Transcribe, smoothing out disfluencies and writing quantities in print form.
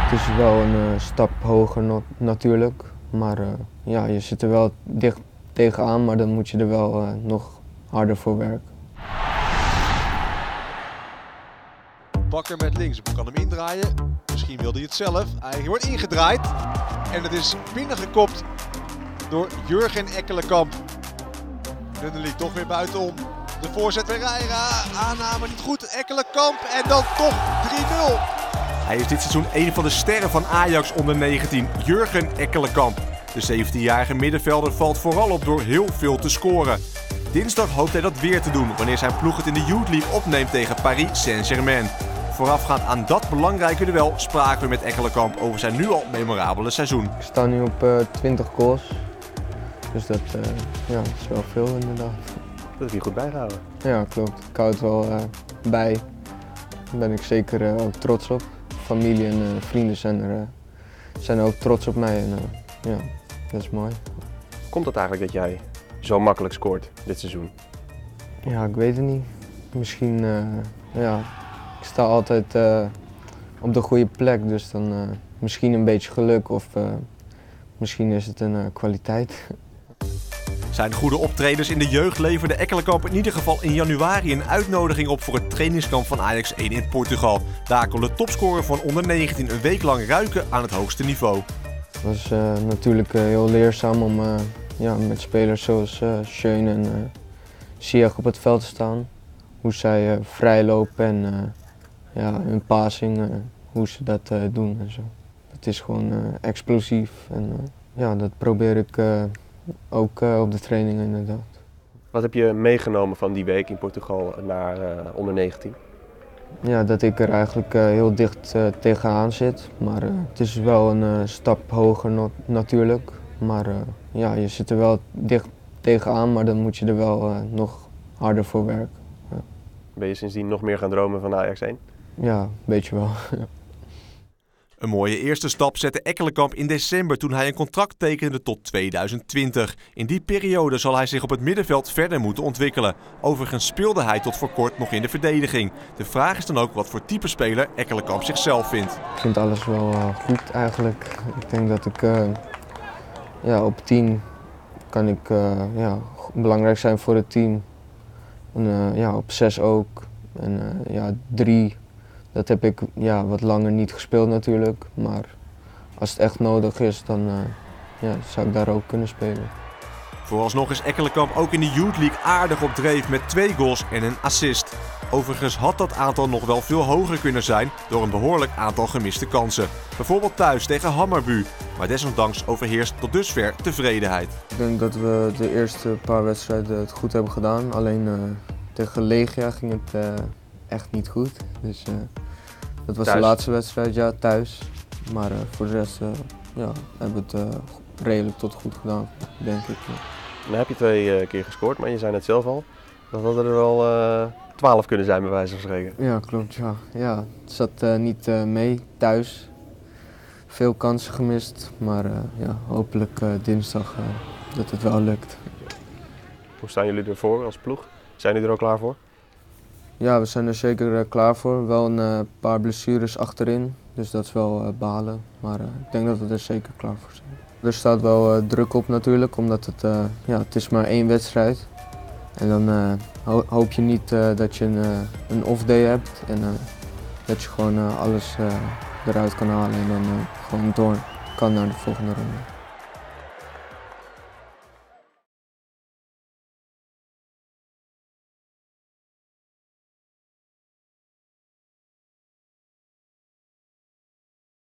Het is wel een stap hoger natuurlijk, maar ja, je zit er wel dicht tegenaan, maar dan moet je er wel nog harder voor werken. Bakker met links, kan hem indraaien. Misschien wilde hij het zelf. Hij wordt ingedraaid. En het is binnengekopt door Jurgen Ekkelenkamp. Nunnely toch weer buitenom. De voorzet Ferreira. Aanname niet goed. Ekkelenkamp en dan toch 3-0. Hij is dit seizoen een van de sterren van Ajax onder 19, Jurgen Ekkelenkamp. De 17-jarige middenvelder valt vooral op door heel veel te scoren. Dinsdag hoopt hij dat weer te doen wanneer zijn ploeg het in de Youth League opneemt tegen Paris Saint-Germain. Voorafgaand aan dat belangrijke duel spraken we met Ekkelenkamp over zijn nu al memorabele seizoen. Ik sta nu op 20 goals, dus dat ja, is wel veel inderdaad. Dat heb je goed bijgehouden. Ja, klopt. Ik hou het wel bij. Daar ben ik zeker ook trots op. Familie en vrienden zijn ook trots op mij en ja, dat is mooi. Komt het eigenlijk dat jij zo makkelijk scoort dit seizoen? Ja, ik weet het niet. Misschien, ja, ik sta altijd op de goede plek, dus dan misschien een beetje geluk of misschien is het een kwaliteit. Zijn goede optredens in de jeugd leverde Ekkelenkamp in ieder geval in januari een uitnodiging op voor het trainingskamp van Ajax 1 in Portugal. Daar kon de topscorer van onder 19 een week lang ruiken aan het hoogste niveau. Het was natuurlijk heel leerzaam om ja, met spelers zoals Schöne en Ziyech op het veld te staan. Hoe zij vrij lopen en ja, hun passing, hoe ze dat doen en zo. Het is gewoon explosief en ja, dat probeer ik ook op de trainingen inderdaad. Wat heb je meegenomen van die week in Portugal naar onder 19? Ja, dat ik er eigenlijk heel dicht tegenaan zit, maar het is wel een stap hoger natuurlijk. Maar ja, je zit er wel dicht tegenaan, maar dan moet je er wel nog harder voor werken. Ja. Ben je sindsdien nog meer gaan dromen van Ajax 1? Ja, een beetje wel. Een mooie eerste stap zette Ekkelenkamp in december toen hij een contract tekende tot 2020. In die periode zal hij zich op het middenveld verder moeten ontwikkelen. Overigens speelde hij tot voor kort nog in de verdediging. De vraag is dan ook wat voor type speler Ekkelenkamp zichzelf vindt. Ik vind alles wel goed eigenlijk. Ik denk dat ik ja, op 10 kan ik ja, belangrijk zijn voor het team. En, ja, op 6 ook. En ja, 3. Dat heb ik ja, wat langer niet gespeeld natuurlijk, maar als het echt nodig is, dan ja, zou ik daar ook kunnen spelen. Vooralsnog is Ekkelenkamp ook in de Youth League aardig op dreef met 2 goals en een assist. Overigens had dat aantal nog wel veel hoger kunnen zijn door een behoorlijk aantal gemiste kansen. Bijvoorbeeld thuis tegen Hammarby, maar desondanks overheerst tot dusver tevredenheid. Ik denk dat we de eerste paar wedstrijden het goed hebben gedaan, alleen tegen Legia ging het echt niet goed. Dus, dat was thuis. De laatste wedstrijd, ja, thuis. Maar voor de rest ja, hebben we het redelijk tot goed gedaan, denk ik. Ja. Dan heb je 2 keer gescoord, maar je zei net zelf al, dat hadden er wel 12 kunnen zijn bij wijze van spreken. Ja, klopt. Ja. Ja, het zat niet mee thuis. Veel kansen gemist, maar ja, hopelijk dinsdag dat het wel lukt. Hoe staan jullie ervoor als ploeg? Zijn jullie er al klaar voor? Ja, we zijn er zeker klaar voor. Wel een paar blessures achterin, dus dat is wel balen. Maar ik denk dat we er zeker klaar voor zijn. Er staat wel druk op natuurlijk, omdat ja, het is maar 1 wedstrijd. En dan hoop je niet dat je een off-day hebt en dat je gewoon alles eruit kan halen en dan gewoon door kan naar de volgende ronde.